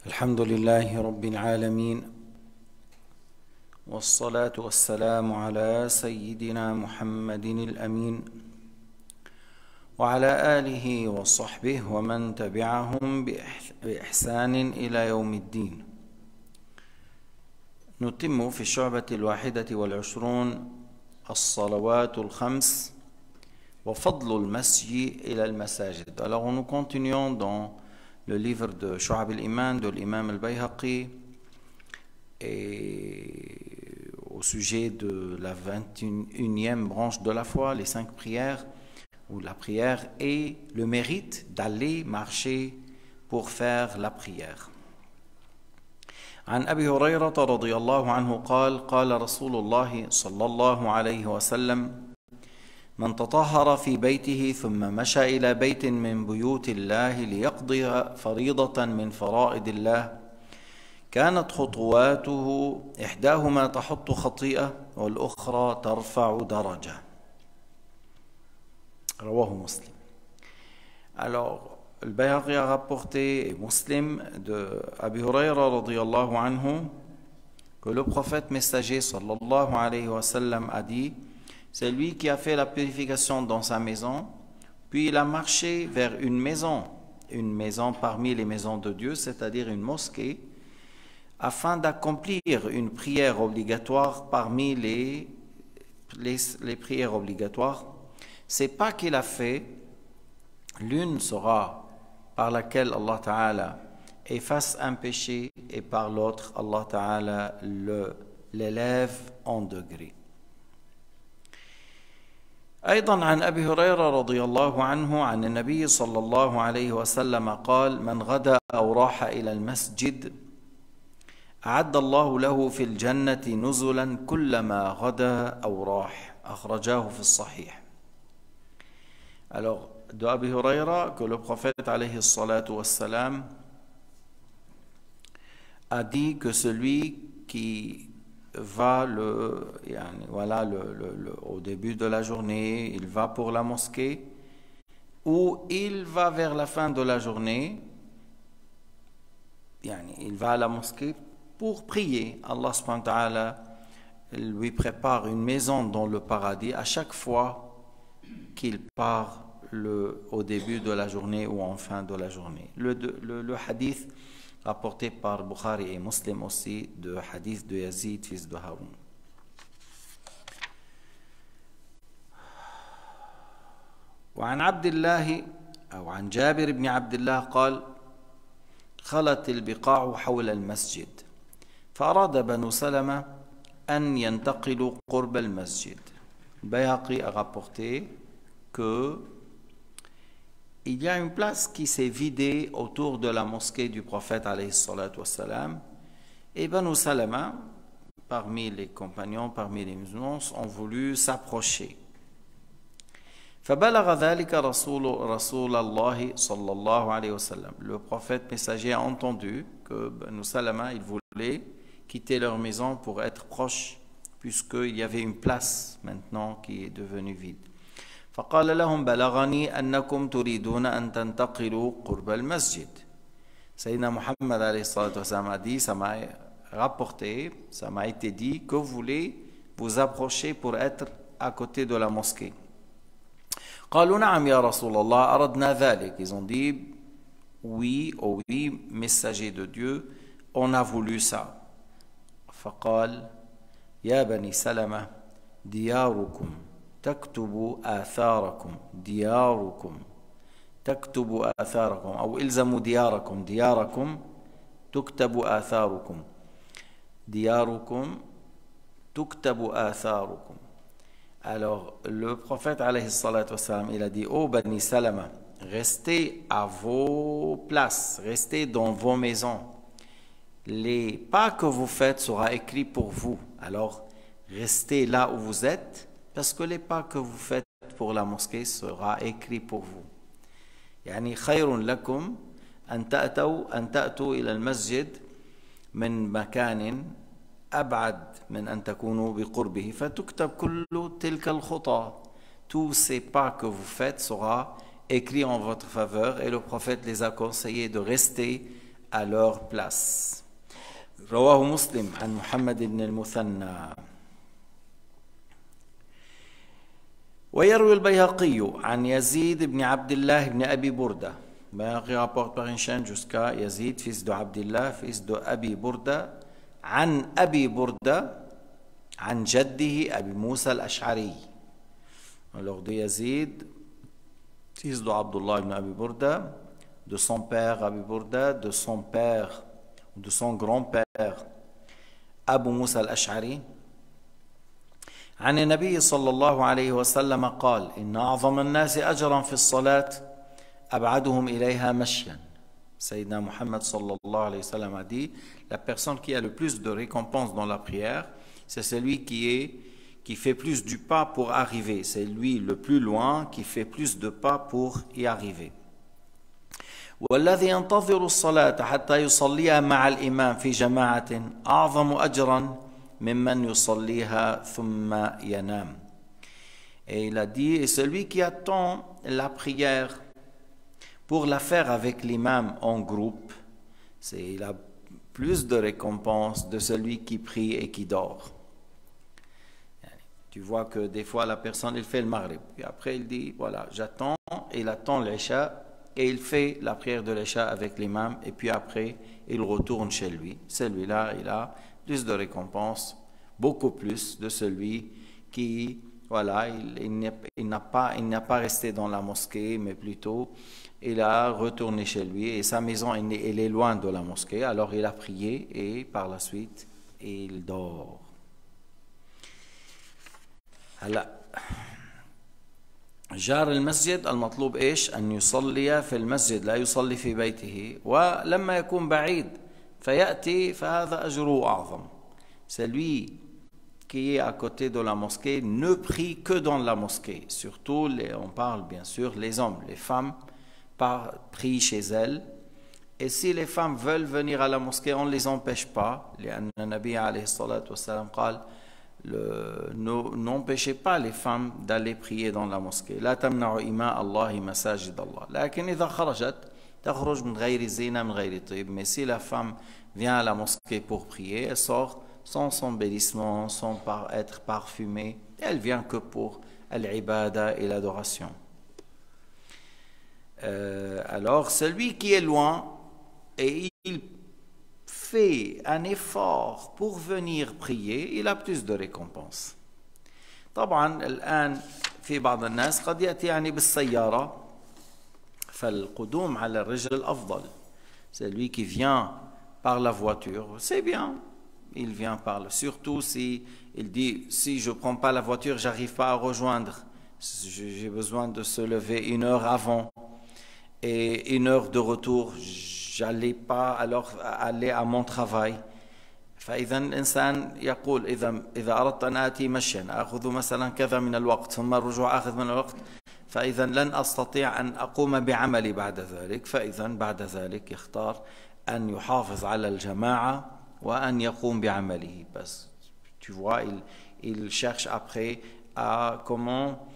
الحمد لله رب العالمين والصلاة والسلام على سيدنا محمد الأمين وعلى آله وصحبه ومن تبعهم بإحسان إلى يوم الدين. نتم في الشعبة 21 الصلوات الخمس وفضل المسجد إلى المساجد. Alors nous continuons dans le livre de Shu'ab al-Iman de l'imam al-Bayhaqi et au sujet de la 21e branche de la foi, les 5 prières ou la prière et le mérite d'aller marcher pour faire la prière. عن أبي هريرة رضي الله عنه قال قال رسول الله صلى الله عليه وسلم من تطهر في بيته ثم مشى إلى بيت من بيوت الله ليقضي فريضة من فرائض الله كانت خطواته إحداهما تحط خطيئة والأخرى ترفع درجة. رواه مسلم. Alors, le Bayhaqi a rapporté, et Muslim, de Abi Hurayra radiyallahu anhu, que le prophète messager sallallahu alayhi wa sallam a dit: c'est lui qui a fait la purification dans sa maison, puis il a marché vers une maison parmi les maisons de Dieu, c'est-à-dire une mosquée, afin d'accomplir une prière obligatoire parmi les prières obligatoires. C'est pas qu'il a fait, l'une sera par laquelle Allah Ta'ala efface un péché et par l'autre Allah Ta'ala l'élève en degrés. أيضا عن أبي هريرة رضي الله عنه عن النبي صلى الله عليه وسلم قال من غدا أو راح إلى المسجد أعد الله له في الجنة نزلا كلما غدا أو راح أخرجاه في الصحيح. Alors, de Abi Hurayra, que le prophète alayhi salatu wassalam a dit que celui qui va au début de la journée, il va pour la mosquée, ou il va vers la fin de la journée, il va à la mosquée pour prier. Allah subhanahu wa ta'ala lui prépare une maison dans le paradis à chaque fois qu'il part au début de la journée ou en fin de la journée. Le hadith rapporté par Bukhari et Muslim aussi, de hadith de Yazid, fils de Haroun. وعن عبد الله أو عن جابر بن عبد الله قال خلت البقاع حول المسجد فأراد بنو سلمة أن ينتقلوا قرب المسجد. Bayhaqi a rapporté que il y a une place qui s'est vidée autour de la mosquée du prophète alayhi salatu wassalam, et Banu Salama, parmi les compagnons, parmi les musulmans, ont voulu s'approcher. فبلغ ذلك رسول الله صلى الله عليه وسلم. Le prophète messager a entendu que Banu Salama, ils voulaient quitter leur maison pour être proches, puisqu'il y avait une place maintenant qui est devenue vide. فقال لهم بلغني أنكم تريدون أن تنتقلوا قرب المسجد. Sayyidina Muhammad alayhi salatu wassalam a dit, ça m'a rapporté, ça m'a été dit que vous voulez vous approcher pour être à côté de la mosquée. قالوا نعم يا رسول الله أردنا ذلك. Ils ont dit oui, oh oui, messager de Dieu, on a voulu ça. فقال يا بني سلمة دياركم تكتب آثاركم دياركم تكتب آثاركم أو إلزموا دياركم تكتب آثاركم دياركم تكتب آثاركم. Alors le prophète alayhi salatu wassalam, il a dit: oh Bani Salama, restez à vos places, restez dans vos maisons, les pas que vous faites sera écrit pour vous, alors restez là où vous êtes, parce que les pas que vous faites pour la mosquée sera écrit pour vous. يعني خير لكم أن تأتوا إلى المسجد من مكان أبعد من أن تكونوا بقربه فتكتب كل تلك الخطى. Tous ces pas que vous faites sera écrit en votre faveur, et le prophète les a conseillé de rester à leur place. رواه مسلم عن محمد بن المثنى. ويروي البيهقي عن يزيد بن عبد الله بن أبي بردة. البيهقي rapporte par une chaîne jusqu'à Yazid, fils de Abdullah, fils de Abi Burda, عن أبي بردة عن جده أبي موسى الأشعري. Alors de Yazid, fils de Abdullah ibn Abi Burda, de son père Abi Burda, de son père, de son grand-père Abu Musa al-Ash'ari. عن النبي صلى الله عليه وسلم قال إن أعظم الناس أجرا في الصلاة أبعدهم إليها مشيا. Sayyidina Muhammad sallallahu alayhi wa sallam a dit, la personne qui a le plus de récompenses dans la prière, c'est celui qui fait plus du pas pour arriver. C'est lui le plus loin qui fait plus de pas pour y arriver. والذي ينتظر الصلاة حتى يصليها مع الإمام في جماعة أعظم أجرا ممن يصليها ثم ينام. Et il a dit, et celui qui attend la prière pour la faire avec l'imam en groupe, il a plus de récompense de celui qui prie et qui dort. Tu vois que des fois la personne il fait le maghrib, puis après il dit voilà j'attends, il attend l'isha et il fait la prière de l'isha avec l'imam et puis après il retourne chez lui. Celui-là il a plus de récompense, beaucoup plus de celui qui voilà il n'a pas resté dans la mosquée mais plutôt il a retourné chez lui et sa maison elle est loin de la mosquée, alors il a prié et par la suite il dort. هلا جار المسجد المطلوب ايش؟ ان يصلي في المسجد لا يصلي في بيته، ولما يكون بعيد فياتي فهذا اجره اعظم. Celui qui est à côté de la mosquée ne prie que dans la mosquée. Surtout, on parle bien sûr les hommes, les femmes prient chez elles. Et si les femmes veulent venir à la mosquée, on ne les empêche pas. لأن النبي عليه الصلاة والسلام قال n'empêchez pas les femmes d'aller prier dans la mosquée. لا تمنعوا إماء الله مساجد الله. لكن إذا خرجت تخرج من غير زينة من غير طيب. Mais si la femme vient à la mosquée pour prier, elle sort sans embellissement, sans être parfumée. Elle vient que pour l'ibada et l'adoration. Alors celui qui est loin et il fait un effort pour venir prier, il a plus de récompenses. طبعا الآن في بعض الناس قد يأتي يعني بالسيارة فالقدوم على الرجل الأفضل. Celui qui vient par la voiture, c'est bien. Il vient par le... Surtout si il dit si je ne prends pas la voiture, j'arrive pas à rejoindre. J'ai besoin de se lever 1 heure avant et 1 heure de retour. J'allais pas alors aller à mon travail. فإذا الإنسان يقول إذا أردت أن آتي مشيا أخذ مثلا كذا من الوقت ثم الرجوع أخذ من الوقت فإذا لن أستطيع أن أقوم بعملي بعد ذلك. فإذا بعد ذلك يختار أن يحافظ على الجماعة وأن يقوم بعمله. بس tu vois il cherche après à comment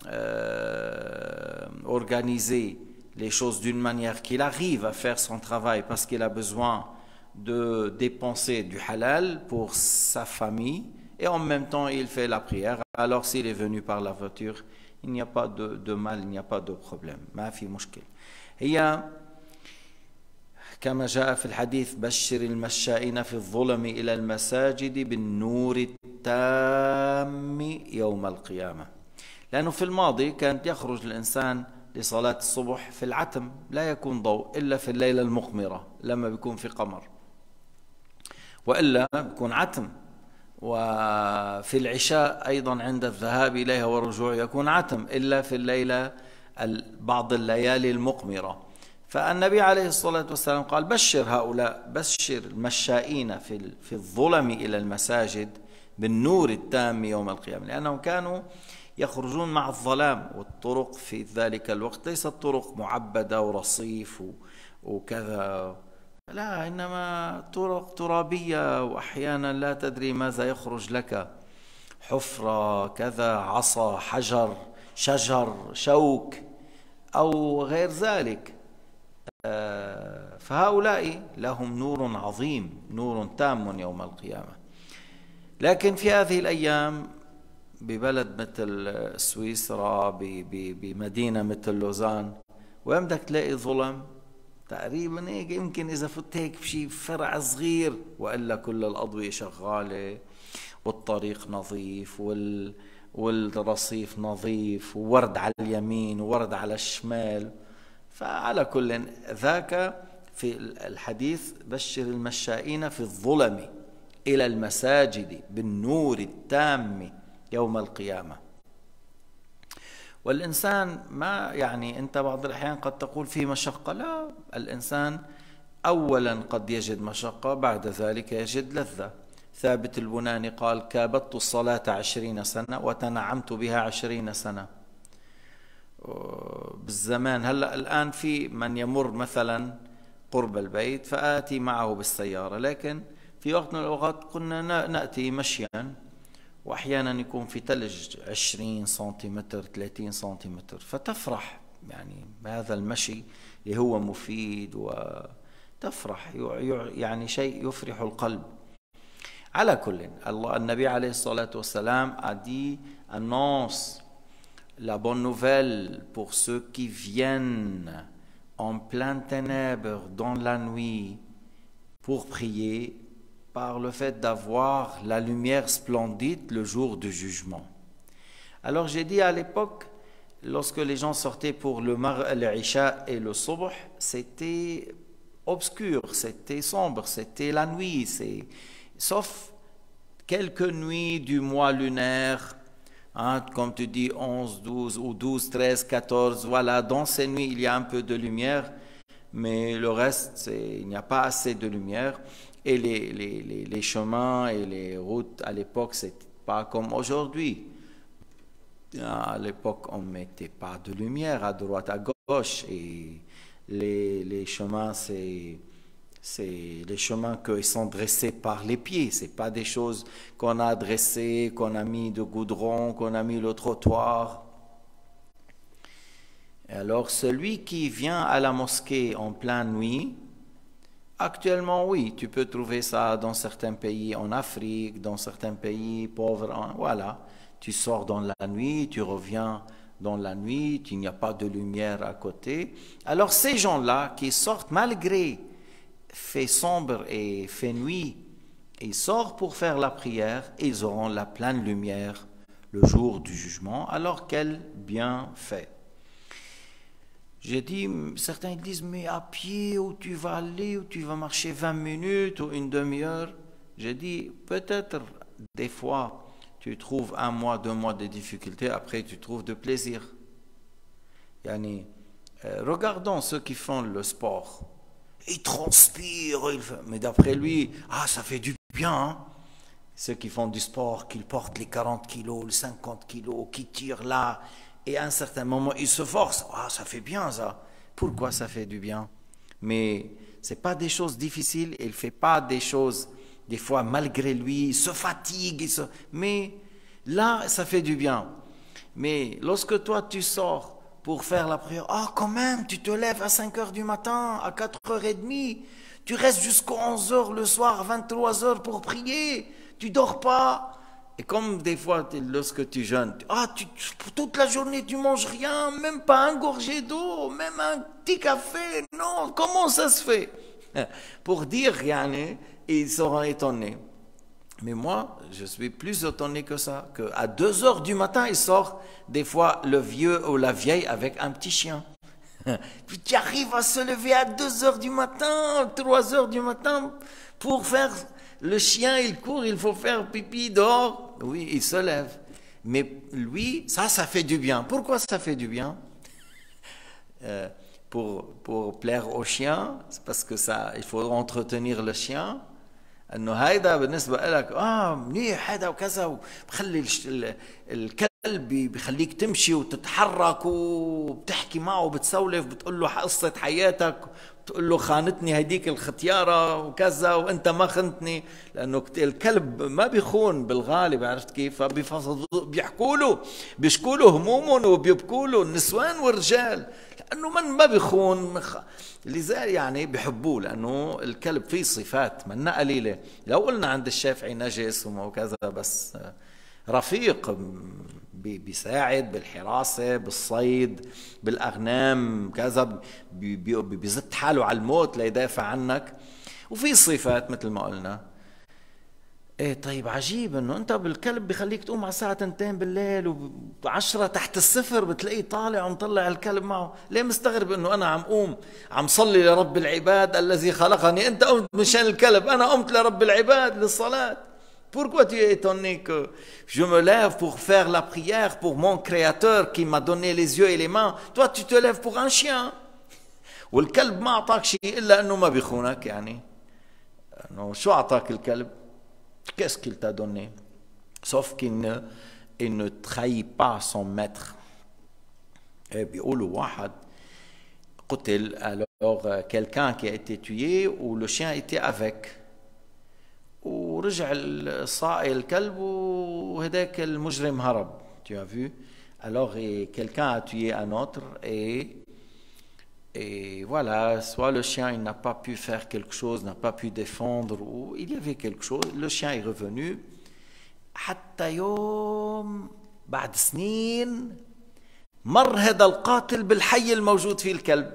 organiser les choses d'une manière qu'il arrive à faire son travail parce qu'il a besoin de dépenser du halal pour sa famille et en même temps il fait la prière. Alors s'il est venu par la voiture, il n'y a pas de mal, il n'y a pas de problème. ما في مشكل. هي كما جاء في الحديث بشر المشائين في الظلم إلى المساجد بالنور التام يوم القيامة. لأنه في الماضي كانت يخرج الإنسان لصلاة الصبح في العتم لا يكون ضوء إلا في الليلة المقمرة لما بيكون في قمر وإلا بيكون عتم. وفي العشاء أيضا عند الذهاب إليها والرجوع يكون عتم إلا في الليلة بعض الليالي المقمرة. فالنبي عليه الصلاة والسلام قال بشر هؤلاء بشر المشائين في الظلم إلى المساجد بالنور التام يوم القيامة لأنهم كانوا يخرجون مع الظلام والطرق في ذلك الوقت ليست طرق معبدة ورصيف وكذا لا إنما طرق ترابية وأحيانا لا تدري ماذا يخرج لك حفرة كذا عصا حجر شجر شوك أو غير ذلك. فهؤلاء لهم نور عظيم، نور تام يوم القيامة. لكن في هذه الأيام ببلد مثل سويسرا، بمدينة مثل لوزان، وين بدك تلاقي ظلم؟ تقريبا هيك يمكن إذا فت هيك بشي فرع صغير، وإلا كل الأضوية شغالة والطريق نظيف والرصيف نظيف وورد على اليمين وورد على الشمال. فعلى كل ذاك في الحديث بشر المشائين في الظلم إلى المساجد بالنور التام يوم القيامة. والإنسان ما يعني أنت بعض الأحيان قد تقول فيه مشقة، لا، الإنسان أولا قد يجد مشقة، بعد ذلك يجد لذة. ثابت البناني قال: كابدت الصلاة 20 سنة وتنعمت بها 20 سنة. بالزمان هلأ الآن في من يمر مثلا قرب البيت فآتي معه بالسيارة، لكن في وقت من الأوقات كنا نأتي مشيا، وأحيانا يكون في ثلج 20 سنتيمتر 30 سنتيمتر، فتفرح يعني بهذا المشي اللي هو مفيد، وتفرح يعني شيء يفرح القلب. على كل النبي عليه الصلاة والسلام a dit: annonce la bonne nouvelle pour ceux qui viennent en pleine ténèbres dans la nuit pour prier, par le fait d'avoir la lumière splendide le jour du jugement. Alors j'ai dit à l'époque, lorsque les gens sortaient pour l'Isha et le Subh, c'était obscur, c'était sombre, c'était la nuit, sauf quelques nuits du mois lunaire, hein, comme tu dis 11, 12 ou 12, 13, 14, voilà, dans ces nuits il y a un peu de lumière, mais le reste, il n'y a pas assez de lumière. Et les chemins et les routes à l'époque, c'était pas comme aujourd'hui. À l'époque, on ne mettait pas de lumière à droite, à gauche, et les chemins, c'est les chemins qui sont dressés par les pieds. C'est pas des choses qu'on a dressées, qu'on a mis de goudron, qu'on a mis le trottoir. Et alors, celui qui vient à la mosquée en pleine nuit, actuellement, oui, tu peux trouver ça dans certains pays en Afrique, dans certains pays pauvres. Voilà, tu sors dans la nuit, tu reviens dans la nuit, il n'y a pas de lumière à côté. Alors ces gens-là qui sortent malgré fait sombre et fait nuit, ils sortent pour faire la prière, ils auront la pleine lumière le jour du jugement. Alors quel bienfait! J'ai dit, certains disent, mais à pied, où tu vas aller, où tu vas marcher 20 minutes ou une demi-heure. J'ai dit, peut-être des fois, tu trouves 1 mois, 2 mois de difficultés, après tu trouves de plaisir. Yani, regardons ceux qui font le sport. Ils transpirent, mais d'après lui, ça fait du bien. Hein? Ceux qui font du sport, qui portent les 40 kilos, les 50 kilos, qui tirent là, et à un certain moment, il se force. Ça fait bien ça. Pourquoi ça fait du bien? Mais ce n'est pas des choses difficiles. Il ne fait pas des choses, des fois, malgré lui, il se fatigue. Mais là, ça fait du bien. Mais lorsque toi, tu sors pour faire la prière, quand même, tu te lèves à 5 heures du matin, à 4h30, tu restes jusqu'à 11h le soir, 23h pour prier. Tu ne dors pas. Et comme des fois, lorsque tu jeûnes, toute la journée, tu manges rien, même pas un gorgée d'eau, même un petit café. Non, comment ça se fait? Pour dire rien, ils seront étonnés. Mais moi, je suis plus étonné que ça, qu'à 2h du matin, il sort des fois le vieux ou la vieille avec un petit chien. Puis tu arrives à se lever à 2h du matin, 3h du matin pour faire... Le chien, il court, il faut faire pipi dehors. Oui, il se lève. Mais lui, ça fait du bien. Pourquoi ça fait du bien? Pour plaire au chien, c'est parce que il faut entretenir le chien. انه هيدا بالنسبه لك منيح هذا وكذا، وبخلي الكلب بخليك تمشي وتتحرك وبتحكي معه وبتسولف، بتقول له قصه حياتك، بتقول له خانتني هديك الختياره وكذا وانت ما خنتني، لانه الكلب ما بيخون بالغالب، عرفت كيف؟ بيحكوا له، بيشكوا له همومهم وبيبكوا له النسوان والرجال. أنه من ما بيخون لذلك يعني بيحبوه، لأنه الكلب فيه صفات منا قليلة. لو قلنا عند الشافعي نجس وكذا، بس رفيق بيساعد بالحراسة بالصيد بالأغنام كذا، بيزت حاله على الموت ليدافع عنك، وفي صفات مثل ما قلنا. ايه طيب عجيب انه انت بالكلب بخليك تقوم على الساعة 2 بالليل و10 تحت الصفر بتلاقيه طالع ومطلع الكلب معه. ليه مستغرب انه انا عم قوم عم صلي لرب العباد الذي خلقني، انت قمت مشان الكلب، انا قمت لرب العباد للصلاة. Pourquoi tu es étonné que je me lève pour faire la prière pour mon créateur qui m'a donné les yeux et les mains? Toi tu te lèves pour un chien. والكلب ما اعطاك شيء الا انه ما بيخونك. يعني انه شو اعطاك الكلب؟ Qu'est-ce qu'il t'a donné? Sauf il ne trahit pas son maître. Et بيقولوا واحد قتل, alors quelqu'un qui a été tué ou le chien était avec. ورجع الصائل الكلب وهداك المجرم هرب. Tu as vu? Alors quelqu'un a tué un autre et voilà, soit le chien il n'a pas pu faire quelque chose, n'a pas pu défendre, ou il y avait quelque chose, le chien est revenu. حتى يوم بعد سنين مر هذا القاتل بالحي الموجود فيه الكلب.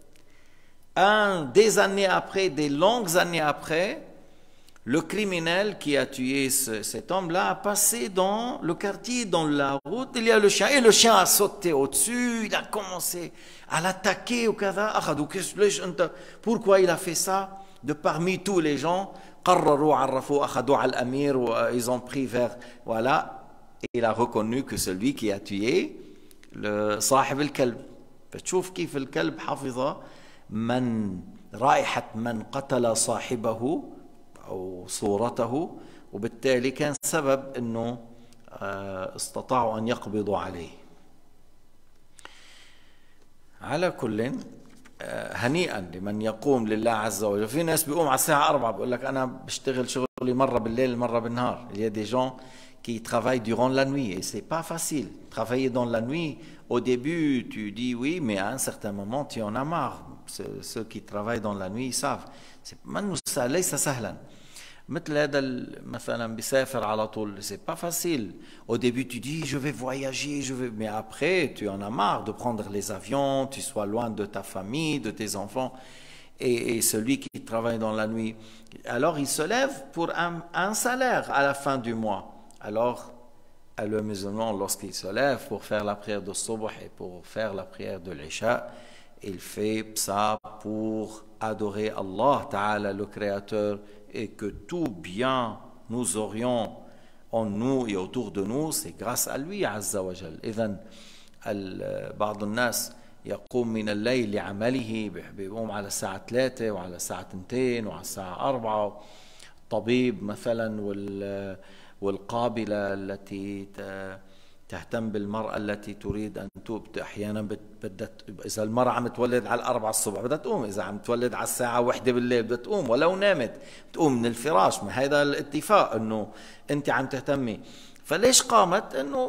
Des années après, des longues années après, le criminel qui a tué cet homme-là a passé dans le quartier, dans la route, il y a le chien, et le chien a sauté au-dessus, il a commencé à l'attaquer ou كذا. Pourquoi il a fait ça? De parmi tous les gens, قرروا عرفوا أخذوا على الأمير, ils ont pris vers, voilà, et il a reconnu que celui qui a tué le صاحب الكلب. فتشوف كيف الكلب حفظ من رائحة من قتل صاحبه أو صورته، وبالتالي كان سبب أنه استطاعوا أن يقبضوا عليه. على كل هنيئا لمن يقوم لله عز وجل. في ناس بيقوم على الساعة 4 بيقول لك أنا بشتغل شغلي مرة بالليل مرة بالنهار. Il y a des gens qui travaillent durant la nuit et c'est pas facile. Travailler dans la nuit, au début tu dis oui, mais à un certain moment tu en as marre. Ceux qui travaillent dans la nuit ils savent. ليس سهلا. مثل هذا مثلا بيسافر على طول, c'est pas facile. Au début tu dis je vais voyager, mais après tu en as marre de prendre les avions, tu sois loin de ta famille, de tes enfants. Et celui qui travaille dans la nuit, alors il se lève pour un salaire à la fin du mois. Alors le musulman, lorsqu'il se lève pour faire la prière de Subh et pour faire la prière de l'Isha, il fait ça pour adorer Allah Ta'ala, le Créateur, et que tout bien nous aurions en nous et autour de nous, c'est grâce à lui Azza wa Jal. إذن بعض الناس يقوم من الليل لعمله, بيقوم على الساعة 3 وعلى الساعة 2 وعلى الساعة 4. طبيب مثلا والقابلة التي تهتم بالمرأة التي تريد أن تبت أحيانا إذا المرأة عم تولد على 4 الصبح بدها تقوم, إذا عم تولد على الساعة 1 بالليل بدها تقوم, ولو نامت تقوم من الفراش. ما هذا الاتفاق أنه أنت عم تهتمي. فليش قامت؟ أنه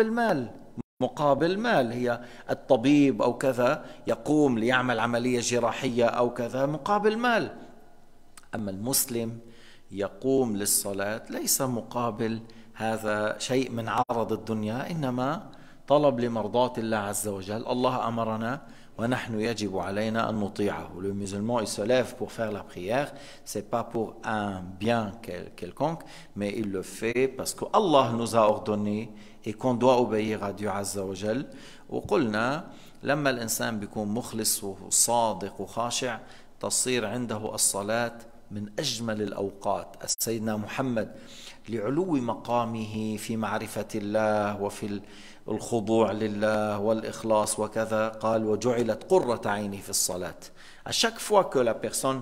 مقابل مال. هي الطبيب أو كذا يقوم ليعمل عملية جراحية أو كذا مقابل مال. أما المسلم يقوم للصلاة ليس مقابل هذا شيء من عرض الدنيا, إنما طلب لمرضاة الله عز وجل. الله أمرنا ونحن يجب علينا أن نطيعه. Le musulman il se lève pour faire la prière, c'est pas pour un bien quelconque, mais il le fait parce que Allah nous a ordonné et qu'on doit obéir à Dieu عز وجل. وقلنا لما الإنسان بيكون مخلص وصادق وخاشع تصير عنده الصلاة من أجمل الأوقات. سيدنا محمد لعلو مقامه في معرفة الله وفي الخضوع لله والإخلاص وكذا قال وجعلت قرة عيني في الصلاة. À chaque fois que la personne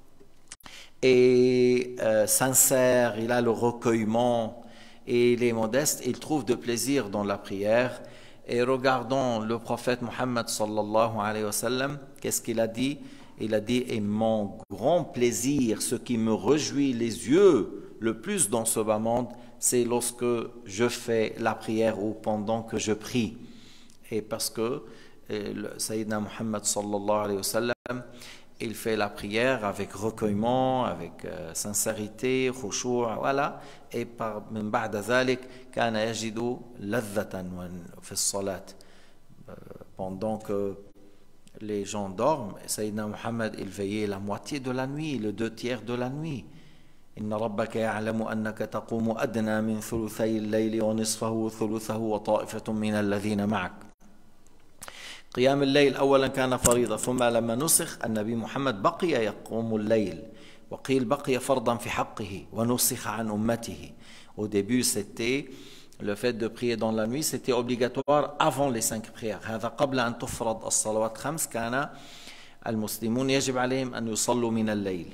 est sincère, il a le recueillement et il est modeste, il trouve de plaisir dans la prière. Et regardons le prophète Mohammed sallallahu alayhi wa sallam, qu'est-ce qu'il a dit? Il a dit, et mon grand plaisir, ce qui me réjouit les yeux le plus dans ce bas monde, c'est lorsque je fais la prière ou pendant que je prie. Et parce que le Sayyidina Muhammad sallallahu alayhi wa sallam, il fait la prière avec recueillement, avec sincérité, khushu', voilà. Et من بعد ذلك كان يجد لذة في الصلاة. Pendant que les gens dorment, Sayyidina Muhammad, il veillait la moitié de la nuit, le 2/3 de la nuit. إن ربك يعلم أنك تقوم أدنى من ثلثي الليل ونصفه وثلثه وطائفة من الذين معك. قيام الليل أولا كان فريضة، ثم لما نسخ النبي محمد بقي يقوم الليل، وقيل بقي فرضا في حقه ونسخ عن أمته. Au début, c'était le fait de prier dans la nuit, c'était obligatoire avant les 5 prières. هذا قبل أن تفرض الصلوات 5 كان المسلمون يجب عليهم أن يصلوا من الليل.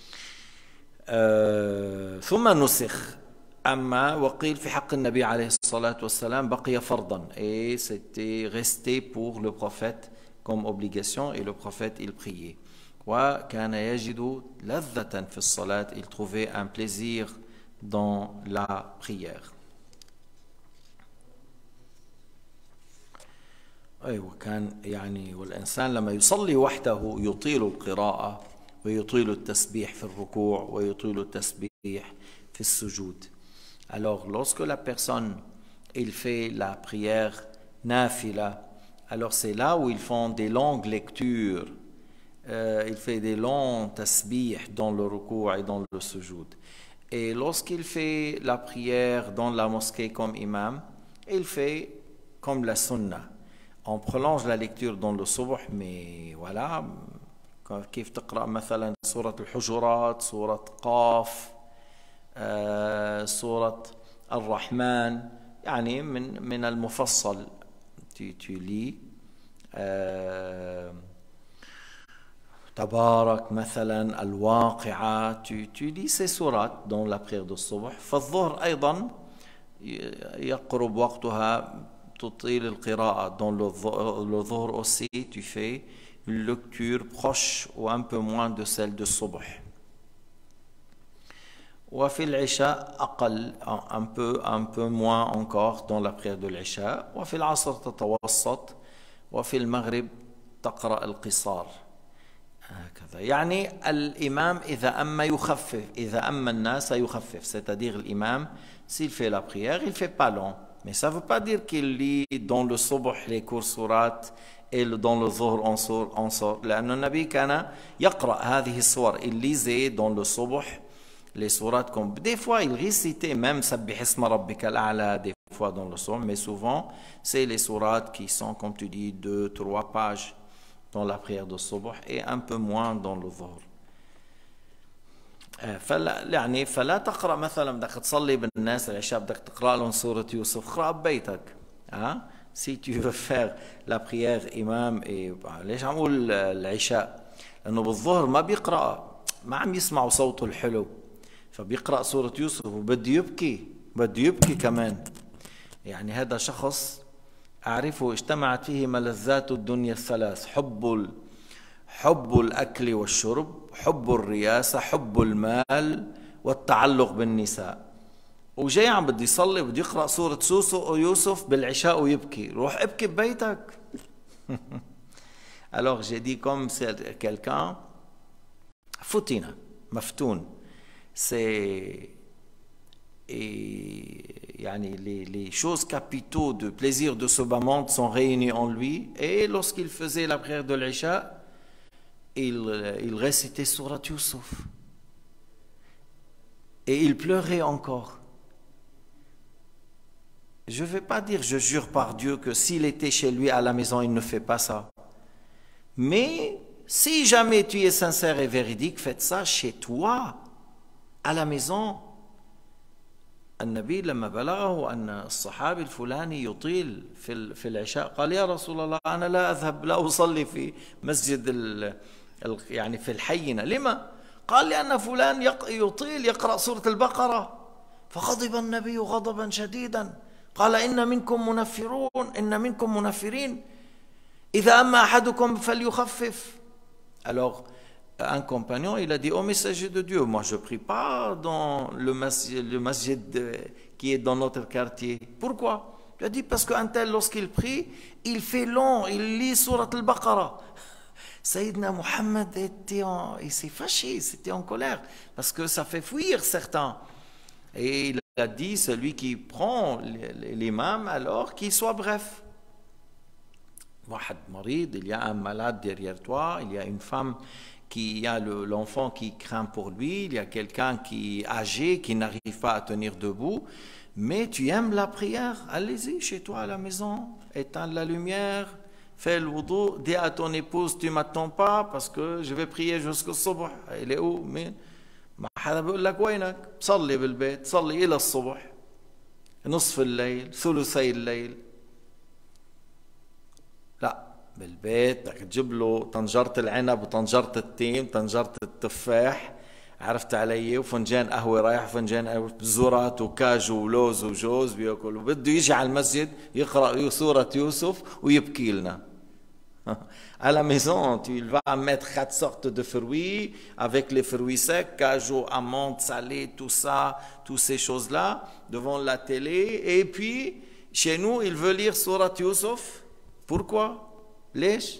ثم نسخ. أما وقيل في حق النبي عليه الصلاة والسلام بقي فرضا. Et c'était resté pour le prophète comme obligation, et le prophète il priait. وكان يجد لذة في الصلاة. Il trouvait un plaisir dans la prière. وكان يعني والإنسان لما يصلي وحده يطيل القراءة ويطيل التسبيح في الركوع ويطيل التسبيح في السجود. Alors, lorsque la personne il fait la prière nafila, alors c'est là où ils font des longues lectures, il fait des longs tasbih dans le ruku' et dans le sujoud. Et lorsqu'il fait la prière dans la mosquée comme imam, il fait comme la sunna. On prolonge la lecture dans le subh, mais voilà, كيف تقرأ مثلا سورة الحجرات، سورة قاف، سورة الرحمن، يعني من المفصل tu lis تبارك مثلا، الواقعة، tu lis ces sourates dans la prière de الصبح. فالظهر أيضا يقرب وقتها تطيل القراءة. Dans le ظهر aussi tu fais une lecture proche ou un peu moins de celle de الصبح. وفي العشاء أقل، un peu moins encore dans la prière de l'Isha. وفي العصر تتوسط، وفي المغرب تقرأ القصار. هكذا يعني الإمام إذا أما يخفف، إذا أما الناس يخفف، c'est-à-dire l'imam s'il fait la prière il fait pas long, mais ça veut pas dire qu'il lit dans le subh les courts surat et dans le zuhr on sort. لأن النبي كان يقرأ هذه السور. Il lisait dans le subh les sourates comme des fois il récitait même Sabbih isma rabbikal a'la des fois dans le subh, mais souvent c'est les sourates qui sont comme tu dis 2-3 pages dans la prière de subh et un peu moins dans le zuhr. يعني فلا تقرأ مثلا بدك تصلي بالناس العشاء بدك تقرأ لهم سورة يوسف، اقرأ ببيتك. Si tu veux faire la prière imam et ليش عم اقول العشاء؟ لأنه بالظهر ما بيقرأ، ما عم يسمعوا صوته الحلو، فبيقرأ سورة يوسف وبده يبكي، بده يبكي كمان. يعني هذا شخص أعرفه اجتمعت فيه ملذات الدنيا الثلاث: حب الأكل والشرب، حب الرياسة، حب المال، والتعلق بالنساء. وجاي عم بده يصلي بده يقرأ سورة يوسف بالعشاء ويبكي. روح ابكي ببيتك. Alors j'ai dit comme c'est quelqu'un فتنة مفتون. C'est يعني les choses capitaux de plaisir de ce bas monde sont réunies en lui. Et lorsqu'il faisait la prière de l'Isha, il récitait Surat Yusuf. Et il pleurait encore. Je ne vais pas dire, je jure par Dieu, que s'il était chez lui à la maison, il ne fait pas ça. Mais si jamais tu es sincère et véridique, faites ça chez toi, à la maison. النبي لما بلغه أن الصحابي الفلاني يطيل في العشاء قال يا رسول الله أنا لا أذهب، لا أصلي في مسجد يعني في الحينة. لما؟ قال لأن فلان يطيل يقرأ سورة البقرة. فغضب النبي غضبا شديدا قال إن منكم منفرون، إن منكم منفرين، إذا أما أحدكم فليخفف. Alors un compagnon, il a dit: au messager de Dieu, moi je ne prie pas dans le masjid qui est dans notre quartier. Pourquoi? Tu as dit parce qu'un tel, lorsqu'il prie, il fait long, il lit Surat al-Baqarah. Sayyidina Mohammed il s'est fâché, c'était en colère, parce que ça fait fuir certains. Et il a dit, celui qui prend l'imam, alors qu'il soit bref. Il y a un malade derrière toi, il y a une femme qui a l'enfant qui craint pour lui, il y a quelqu'un qui est âgé, qui n'arrive pas à tenir debout, mais tu aimes la prière, allez-y chez toi à la maison, éteins la lumière, fais le wudu, dis à ton épouse, tu ne m'attends pas parce que je vais prier jusqu'au subh. Elle est où? Mais ما حدا بيقول لك وينك؟ صلي بالبيت، صلي إلى الصبح، نصف الليل، ثلثي الليل. لا، بالبيت بدك تجيب له طنجرة العنب وطنجرة التين وطنجرة التفاح، عرفت علي، وفنجان قهوة رايح وفنجان قهوة ذرات وكاجو ولوز وجوز بياكل، وبده يجي على المسجد يقرأ سورة يوسف ويبكي لنا. À la maison, tu vas mettre 4 sortes de fruits, avec les fruits secs, cajou, amandes, salées, tout ça, toutes ces choses-là, devant la télé. Et puis, chez nous, il veut lire Surat Yusuf. Pourquoi? ليش؟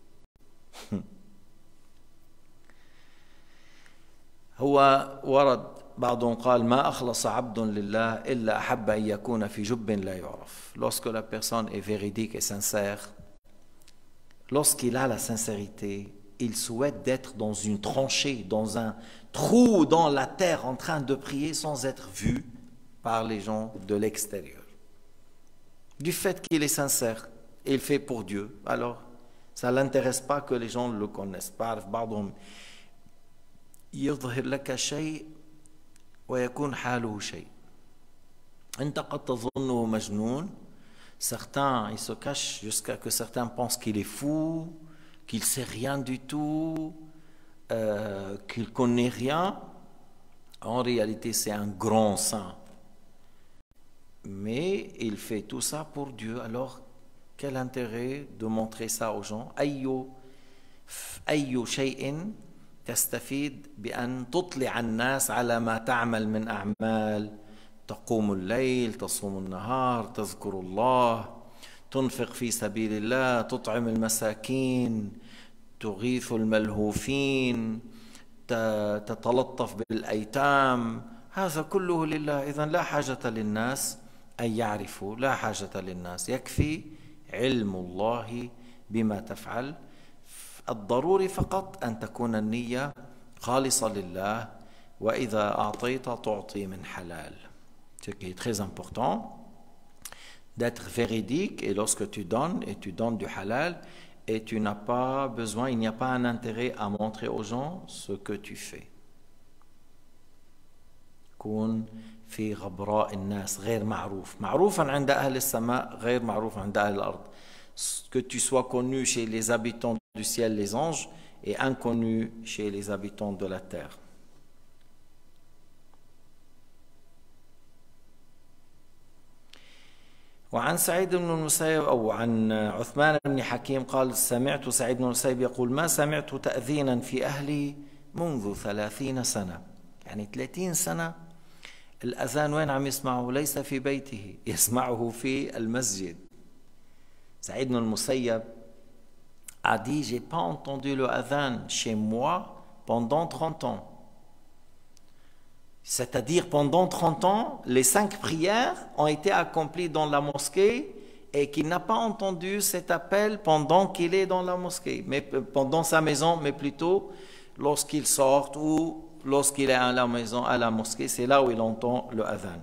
هو ورد بعضهم قال ما أخلص عبد لله إلا أحب أن يكون في جب لا يعرف. Lorsque la personne est véridique et sincère, lorsqu'il a la sincérité, il souhaite d'être dans une tranchée, dans un trou dans la terre en train de prier sans être vu par les gens de l'extérieur. Du fait qu'il est sincère, et il fait pour Dieu, alors ça ne l'intéresse pas que les gens le connaissent pas. بعضهم يظهر لك شيء ويكون حاله شيء. أنت قد تظنه مجنون. Certains, ils se cachent jusqu'à que certains pensent qu'il est fou, qu'il ne sait rien du tout, qu'il ne connaît rien. En réalité, c'est un grand saint. Mais il fait tout ça pour Dieu. Alors, quel intérêt de montrer ça aux gens? أي شيء تستفيد بأن تطلع الناس على ما تعمل من أعمال تقوم الليل تصوم النهار تذكر الله تنفق في سبيل الله تطعم المساكين تغيث الملهوفين تتلطف بالأيتام هذا كله لله. إذن لا حاجة للناس أن يعرفوا، لا حاجة للناس، يكفي علم الله بما تفعل. الضروري فقط أن تكون النية خالصة لله وإذا أعطيت تعطي من حلال. Ce qui est très important, d'être véridique, et lorsque tu donnes, et tu donnes du halal, et tu n'as pas besoin, il n'y a pas un intérêt à montrer aux gens ce que tu fais. كون في غبراء الناس غير معروف، معروفا عند أهل السماء غير معروف عند أهل الأرض. Que tu sois connu chez les habitants du ciel, les anges, et inconnu chez les habitants de la terre. وعن سعيد بن المسيب أو عن عثمان بن حكيم قال سمعت سعيد بن المسيب يقول ما سمعت تأذينا في أهلي منذ 30 سنة. يعني 30 سنة الأذان وين عم يسمعه؟ ليس في بيته، يسمعه في المسجد. سعيد بن المسيب a dit j'ai pas entendu le adhan chez moi pendant 30 ans. C'est-à-dire pendant 30 ans, les 5 prières ont été accomplies dans la mosquée et qu'il n'a pas entendu cet appel pendant qu'il est dans la mosquée, mais pendant sa maison, mais plutôt lorsqu'il sort ou lorsqu'il est à la maison, à la mosquée, c'est là où il entend le adhan.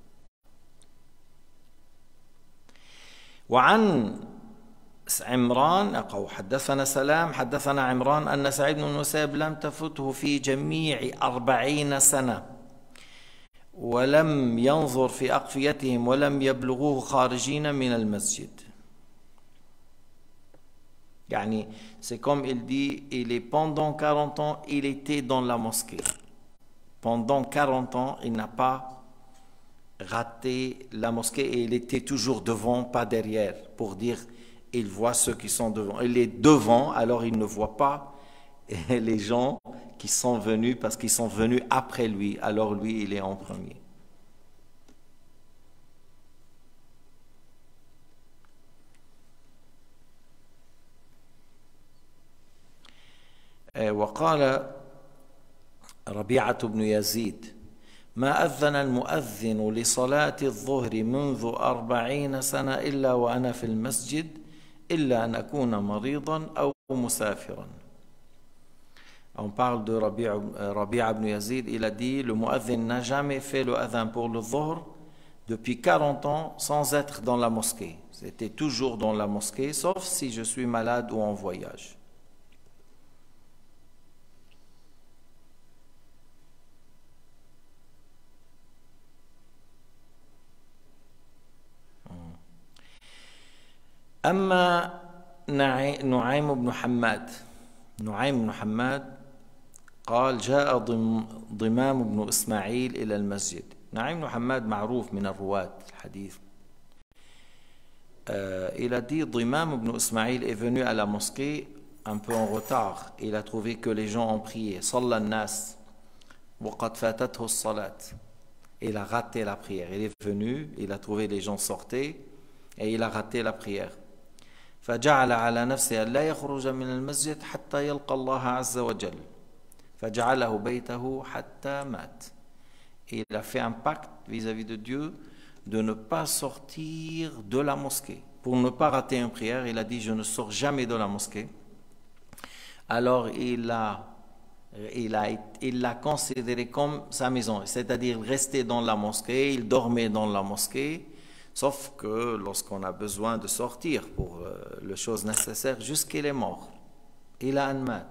وعن عمران أو حدثنا سلام حدثنا عمران أن سعيد بن المسيب لم تفته في جميع 40 سنة ولم ينظر في أقفيتهم ولم يبلغوه خارجين من المسجد. يعني c'est comme il dit, il est pendant 40 ans, il était dans la mosquée. Pendant 40 ans, il n'a pas raté la mosquée et il était toujours devant, pas derrière, pour dire il voit ceux qui sont devant. Il est devant, alors il ne voit pas les gens qui sont venus parce qu'ils sont venus après lui, alors lui il est en premier. وقال ربيعة بن يزيد ما أذن المؤذن لصلاة الظهر منذ 40 سنة إلا وأنا في المسجد إلا أن أكون مريضا أو مسافرا. On parle de Rabi'a ibn Yazid, il a dit le mu'adhin n'a jamais fait le adhan pour le dhuhr depuis 40 ans sans être dans la mosquée. C'était toujours dans la mosquée, sauf si je suis malade ou en voyage. أما نعيم بن حماد قال جاء ضمام بن إسماعيل إلى المسجد. نعيم بن حماد معروف من الرواة الحديث. Il a dit Dhimam ibn Ismaïl est venu à la mosquée un peu en retard. Il a trouvé que les gens ont prié. Salla an-nas wa qad fatathu as-salat. Il a raté la prière. Il est venu, il a trouvé les gens sortaient et il a raté la prière. فجعل على نفسه أن لا يخرج من المسجد حتى يلقى الله عز وجل فجعله بيته حتى مات. Et il a fait un pacte vis-à-vis de Dieu de ne pas sortir de la mosquée. Pour ne pas rater une prière, il a dit je ne sors jamais de la mosquée. Alors il l'a considéré comme sa maison, c'est-à-dire rester dans la mosquée, il dormait dans la mosquée, sauf que lorsqu'on a besoin de sortir pour les choses nécessaires, jusqu'il est mort. Il a un mat.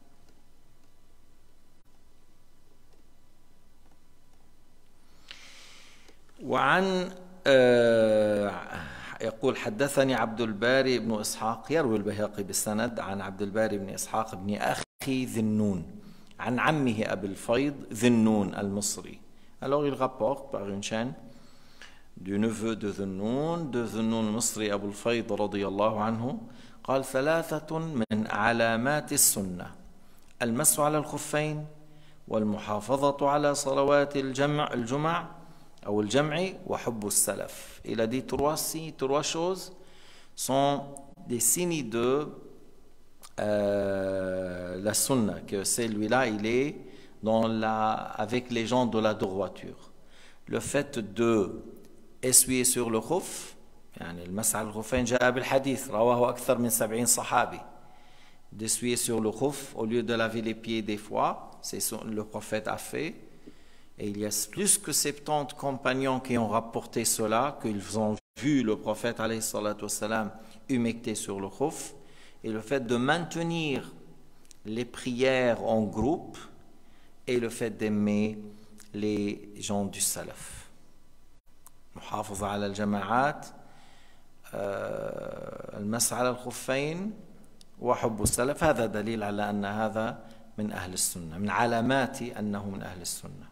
وعن يقول حدثني عبد الباري بن إسحاق يروي البيهقي بالسند عن عبد الباري بن إسحاق بن أخي ذنون عن عمه أبي الفيض ذنون المصري. Alors il rapporte par une chaîne du neveu de Dhunnun المصري أبو الفيض رضي الله عنه قال ثلاثة من علامات السنة المس على الخفين والمحافظة على صلوات الجمع أو الجمع وحب السلف. Il a dit trois choses sont des signes de la sunna, que celui-là il est avec les gens de la droiture. Le fait de essuyer sur le khuf, يعني المسح على الخفين جاء بالحديث رواه أكثر من 70 صحابي, d'essuyer sur le khuf au lieu de laver les pieds des fois, c'est ce que le prophète a fait. Et il y a plus que 70 compagnons qui ont rapporté cela, qu'ils ont vu le prophète alayhi salatu wassalam humecter sur le khuf. Et le fait de maintenir les prières en groupe et le fait d'aimer les gens du salaf. محافظة على الجماعات المسح على الخفين وحب السلف هذا دليل على أن هذا من أهل السنة, من علامات أنه من أهل السنة.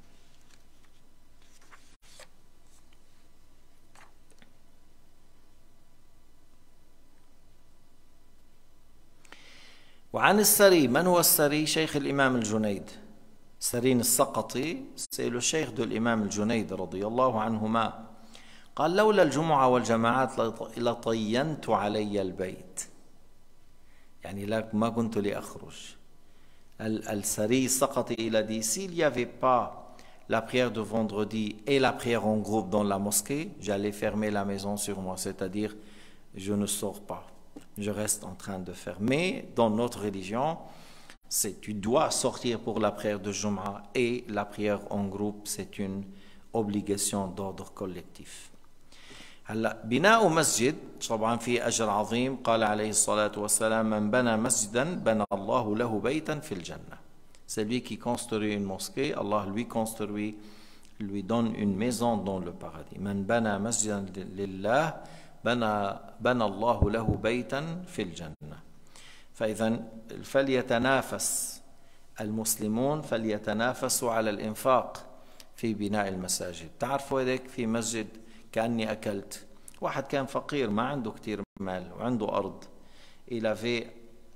وعن السري, من هو السري؟ شيخ الإمام الجنيد. سرين السقطي, c'est le cheikh de l'imam الجنيد رضي الله عنهما. قال لولا الجمعة والجماعات لطينت علي البيت, يعني ما كنت لأخرج. السري السقطي, il a dit s'il n'y avait pas la prière de vendredi et la prière en groupe dans la mosquée, j'allais fermer la maison sur moi, c'est-à-dire je ne sors pas. Je reste en train de faire. Mais dans notre religion, tu dois sortir pour la prière de Jum'a et la prière en groupe, c'est une obligation d'ordre collectif. هلا بناء مسجد طبعا في أجر عظيم. قال عليه الصلاة والسلام من بنى مسجدا بنى الله له بيتا في الجنة. Celui qui construit une mosquée, Allah lui donne une maison dans le paradis. من بنى مسجدا لله بنى الله له بيتا في الجنة. فإذا فليتنافس المسلمون فليتنافسوا على الإنفاق في بناء المساجد. تعرفوا هيك في مسجد كأني أكلت, واحد كان فقير ما عنده كتير مال وعنده أرض, il avait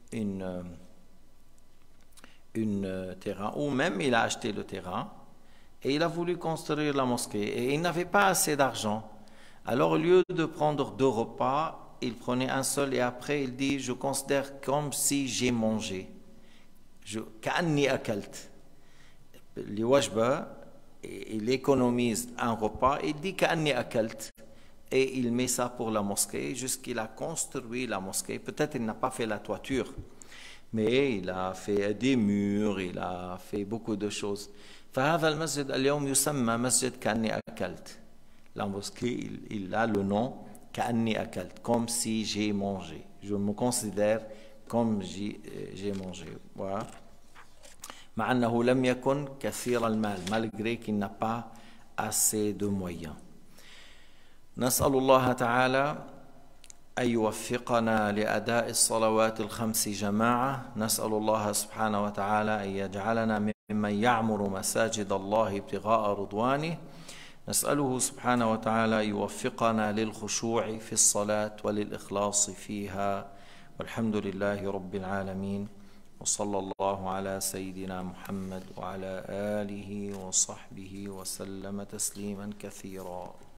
une terrain, ou même il a acheté le terrain et il a voulu construire la mosquée et il n'avait pas assez d'argent. Alors au lieu de prendre 2 repas, il prenait un seul et après il dit je considère comme si j'ai mangé. كأني أكلت. لوجبة, il économise un repas, il dit كأني أكلت. Et il met ça pour la mosquée jusqu'il a construit la mosquée. Peut-être il n'a pas fait la toiture, mais il a fait des murs, il a fait beaucoup de choses. فهذا المسجد اليوم يسمى مسجد كأني أكلت. La mosquée, il a le nom كأني أكلت, comme si j'ai mangé. Je me considère comme j'ai mangé. Voilà. مع أنه لم يكن كثير المال, malgré qu'il n'a pas assez de moyens. نسأل الله تعالى أن يوفقنا لأداء الصلوات الخمس جماعة. نسأل الله سبحانه وتعالى أن يجعلنا ممن يعمر مساجد الله ابتغاء رضوانه. نسأله سبحانه وتعالى أن يوفقنا للخشوع في الصلاة وللإخلاص فيها. والحمد لله رب العالمين. وصلى الله على سيدنا محمد وعلى آله وصحبه وسلم تسليما كثيرا.